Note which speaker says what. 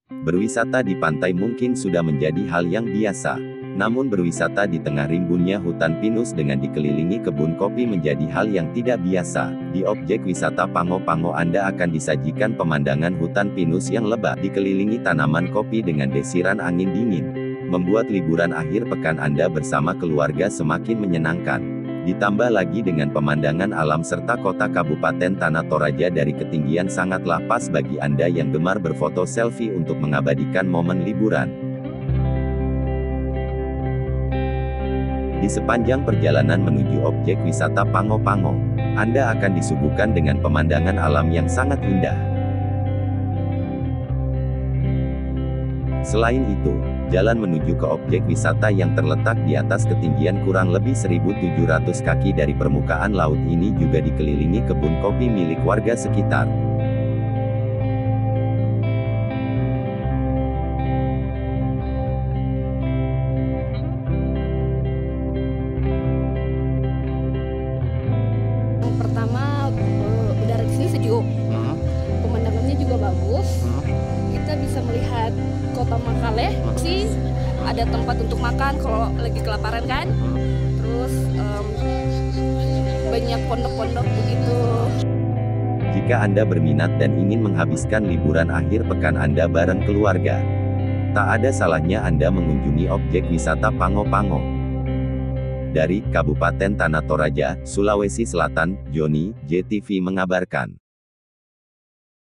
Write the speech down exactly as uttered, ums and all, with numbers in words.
Speaker 1: Berwisata di pantai mungkin sudah menjadi hal yang biasa. Namun berwisata di tengah rimbunnya hutan pinus dengan dikelilingi kebun kopi menjadi hal yang tidak biasa. Di objek wisata Pango-Pango Anda akan disajikan pemandangan hutan pinus yang lebat dikelilingi tanaman kopi dengan desiran angin dingin. Membuat liburan akhir pekan Anda bersama keluarga semakin menyenangkan. Ditambah lagi dengan pemandangan alam serta kota Kabupaten Tanah Toraja dari ketinggian sangatlah pas bagi Anda yang gemar berfoto selfie untuk mengabadikan momen liburan. Di sepanjang perjalanan menuju objek wisata Pango-Pango, Anda akan disuguhkan dengan pemandangan alam yang sangat indah. Selain itu, jalan menuju ke objek wisata yang terletak di atas ketinggian kurang lebih seribu tujuh ratus kaki dari permukaan laut ini juga dikelilingi kebun kopi milik warga sekitar.
Speaker 2: Yang pertama, uh, udara di sini sejuk,
Speaker 3: Hmm.
Speaker 2: pemandangannya juga bagus.
Speaker 3: Hmm.
Speaker 2: Kita bisa melihat kota Makale, sih ada tempat untuk makan kalau lagi kelaparan kan.
Speaker 3: Hmm.
Speaker 2: Terus em, banyak pondok-pondok begitu.
Speaker 1: Jika Anda berminat dan ingin menghabiskan liburan akhir pekan Anda bareng keluarga, tak ada salahnya Anda mengunjungi objek wisata Pango-Pango. Dari Kabupaten Tanah Toraja, Sulawesi Selatan, Joni, J T V mengabarkan.